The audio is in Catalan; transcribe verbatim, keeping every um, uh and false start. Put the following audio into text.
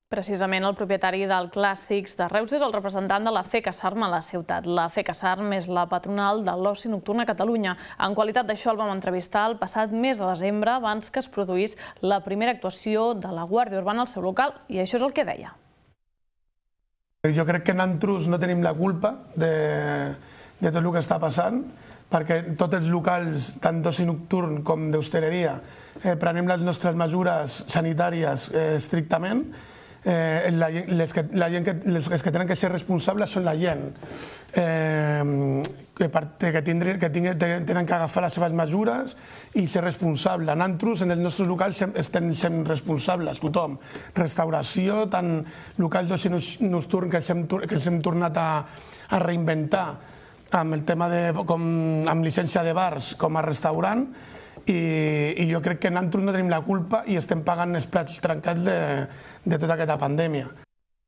Precisament el propietari del Clàssics de Reus és el representant de la FECASARM a la ciutat. La FECASARM és la patronal de l'oci nocturn a Catalunya. En qualitat d'això el vam entrevistar el passat mes de desembre abans que es produís la primera actuació de la Guàrdia Urbana al seu local i això és el que deia. Jo crec que nosaltres no tenim la culpa de, de tot el que està passant, perquè tots els locals, tant d'oci nocturn com d'hostaleria, eh, prenem les nostres mesures sanitàries eh, estrictament. Eh, la, les, que, la gent que, les que tenen que ser responsables són la gent eh, que, que, tindre, que tingui, tenen que agafar les seves mesures i ser responsable. Nosaltres, en els nostres locals, estem sent responsables, tothom. Restauració, tant locals d'oci nocturn que els hem, que els hem tornat a, a reinventar amb el tema de com, amb llicència de bars com a restaurant. I, i jo crec que nosaltres no tenim la culpa i estem pagant els plats trencats de, de tota aquesta pandèmia.